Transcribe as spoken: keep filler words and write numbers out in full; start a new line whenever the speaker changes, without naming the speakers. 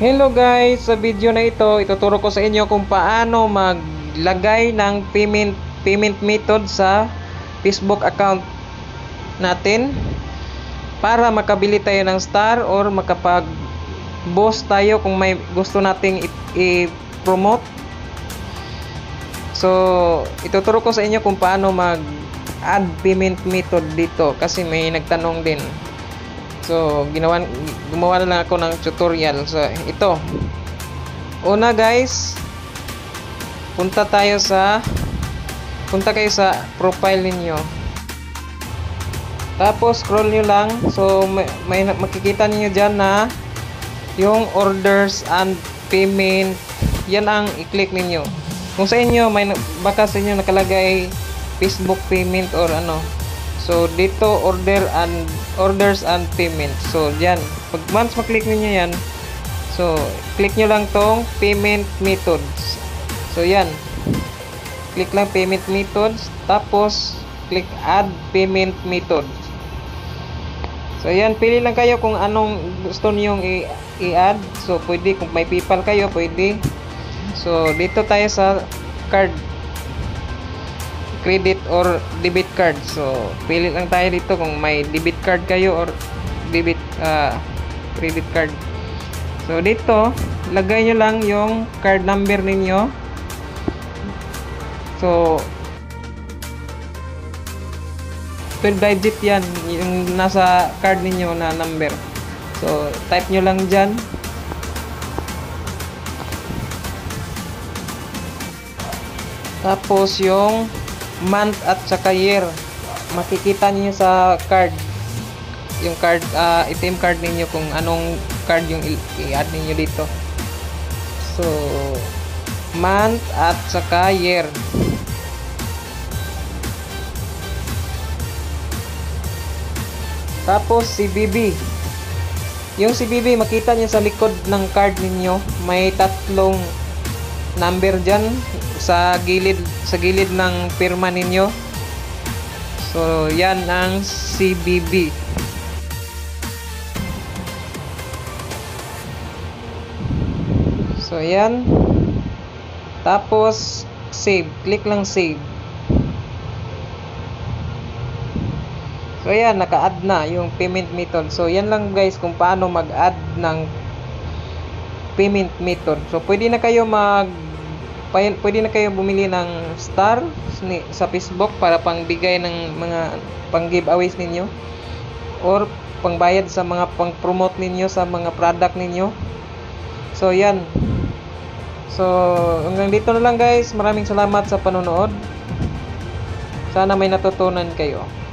Hello guys, sa video na ito, ituturo ko sa inyo kung paano maglagay ng payment payment method sa Facebook account natin para makabili tayo ng star or makapag boss tayo kung may gusto nating i-promote. So, ituturo ko sa inyo kung paano mag-add payment method dito kasi may nagtanong din. So, ginawa, gumawa na lang ako ng tutorial. So, ito. Una guys, punta tayo sa punta kayo sa profile ninyo. Tapos, scroll nyo lang. So, may, may makikita niyo dyan na yung orders and payment. Yan ang i-click ninyo. Kung sa inyo, may baka sa inyo nakalagay Facebook payment or ano. So, dito order and orders and payment. So, diyan. Pag once maklik niyo yan, so, click nyo lang tong payment methods. So, yan. Click lang payment methods. Tapos, click add payment methods. So, yan. Pili lang kayo kung anong gusto niyong i-add. So, pwede. Kung may PayPal kayo, pwede. So, dito tayo sa card. Credit or debit card. So, pili lang tayo dito kung may debit card kayo or debit uh, credit card. So, dito, lagay nyo lang yung card number ninyo. So, twelve digit yan, yung nasa card ninyo na number. So, type nyo lang dyan. Tapos, yung month at saka year makikita niyo sa card, yung card uh, A T M card ninyo kung anong card yung i-add niyo dito. So, month at saka year. Tapos C B B, yung C B B makita niyo sa likod ng card ninyo, may tatlong number dyan sa gilid sa gilid ng pirma ninyo. So, yan ang C B B. So, yan. Tapos, save. Click lang save. So, yan. Naka-add na yung payment method. So, yan lang guys kung paano mag-add ng payment method. So, pwede na kayo mag pwede na kayo bumili ng star sa Facebook para pangbigay ng mga pang giveaways ninyo or pangbayad sa mga pang-promote ninyo sa mga product ninyo. So, yan. So, hanggang dito na lang guys. Maraming salamat sa panonood. Sana may natutunan kayo.